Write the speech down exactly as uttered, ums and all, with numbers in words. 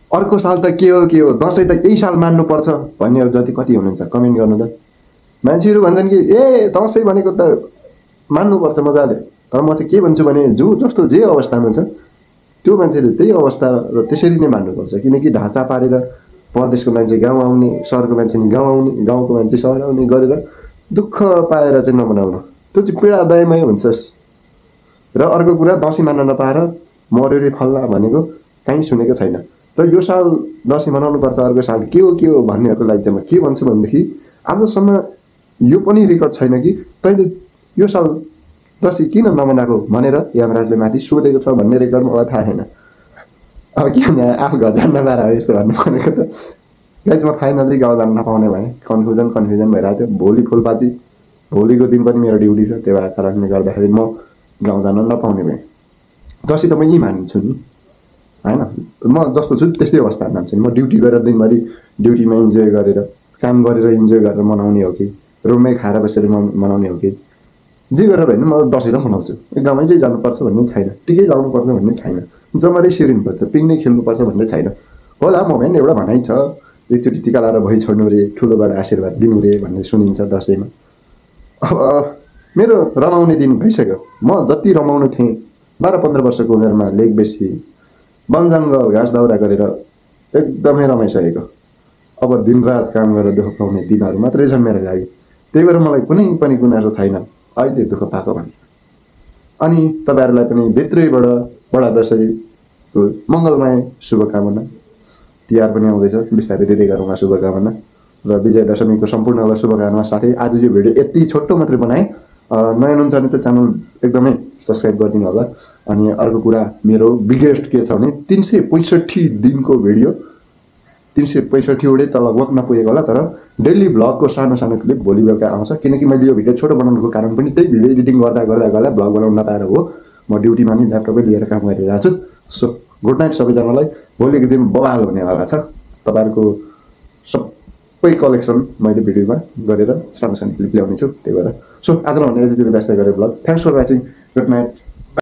अर्को साल त के हो के हो दसैँ त यही साल मान्नुपर्छ भन्नेहरू जति कति हुनुहुन्छ कमेन्ट गर्नु त। मान्छेहरू भन्छन् कि ए दसैँ भनेको त मान्नुपर्छ मजाले, तर म चाहिँ के भन्छु भने जो जस्तो जे अवस्थामा छ त्यो मान्छेले त्यही अवस्था र त्यसरी नै मान्नुपर्छ। किनकि ढाँचा पारेर परदेशको मान्छे गाउँ आउने, सहरको मान्छे नि गाउँ आउने, गाउँको मान्छे सहर आउने गरेर दुःख पाएर चाहिँ नमनाउनु, त्यो चाहिँ पीडादायमय हुन्छ। र अर्को कुरा दसैँ मान्न नपाएर मर्यो रे फल्ला भनेको कहीँ सुनेको छैन। र यो साल दसैँ मनाउनुपर्छ, अर्को साल के हो के हो भन्नेहरूको लागि चाहिँ म के भन्छु भनेदेखि आजसम्म यो पनि रेकर्ड छैन कि तैँले यो साल दसैँ किन नमनाएको भनेर यमराजले माथि सोधेको छ भन्ने रेकर्ड मलाई थाहा छैन। अब के भने आफू घर जान्न पाएर हो यस्तो भन्नु भनेको त। गाइज म फाइनल्ली गाउँ जान नपाउने भएँ, कन्फ्युजन कन्फ्युजन भइरहेको थियो। भोलि फुलपाती, भोलिको दिन पनि मेरो ड्युटी छ, त्यो भएर कारणले गर्दाखेरि म गाउँ जान नपाउने भएँ। दसैँ त म यहीँ मान्छु नि होइन, म जस्तो छु त्यस्तै अवस्था मान्छु नि। म ड्युटी गरेर दिनभरि ड्युटीमा इन्जोय गरेर काम गरेर इन्जोय गरेर मनाउने हो कि रुममै खाएर बसेर मनाउने हो कि जे गरेर भए पनि म दसैँ त मनाउँछु। गाउँमै चाहिँ जानुपर्छ भन्ने छैन, टिकै लाउनुपर्छ भन्ने छैन, जमरै सिरिनुपर्छ, पिङनै खेल्नुपर्छ भन्ने छैन। होला म पनि एउटा भनाइ छ, एकचोटि टिका लाएर भइ छोड्नु रे, ठुलोबाट आशीर्वाद दिनु रे भन्ने सुनिन्छ दसैँमा। अब मेरो रमाउने दिन भइसक्यो। म जति रमाउनु थिएँ बाह्र पन्ध्र वर्षको उमेरमा लेक बेसी वनजङ्गल घाँस दाउरा गरेर एकदमै रमाइसकेको। अब दिनरात काम गरेर दुःख पाउने दिनहरू मात्रै छन् मेरो लागि। त्यही भएर मलाई कुनै पनि गुनासो छैन अहिले दुःख पाएको भने। अनि तपाईँहरूलाई पनि भित्रैबाट बडा दसैँको मङ्गलमय शुभकामना। तिहार पनि आउँदैछ, बिस्तारै दिँदै गरौँला शुभकामना र विजय दशमीको सम्पूर्णलाई शुभकामना साथै आज यो भिडियो यति छोटो मात्रै बनाएँ। नयाँ हुनुहुन्छ भने चाहिँ च्यानल एकदमै सब्सक्राइब गरिदिनु होला। अनि अर्को कुरा मेरो बिगेस्ट के छ भने तिन सय पैँसठी दिनको भिडियो, तिन सय पैँसठीवटै त लगभग नपुगेको होला, तर डेली भ्लगको सानो सानो क्लिप भोलि बेलुका आउँछ। किनकि मैले यो भिडियो छोटो बनाउनुको कारण पनि त्यही भिडियो एडिटिङ गर्दा गर्दा गर्दा भ्लग बनाउन नपाएर हो। म ड्युटीमा नि ल्यापटपै लिएर काम गरिरहेको छु। सो गुड नाइट सबैजनालाई। भोलिको दिन बवाल हुनेवाला छ। तपाईँहरूको सबै कलेक्सन मैले भिडियोमा गरेर सानो सानो क्लिप ल्याउने छु। त्यही भएर सो आजलाई भने यति व्यस्त गरेँ vlog. Thanks for watching. Good night.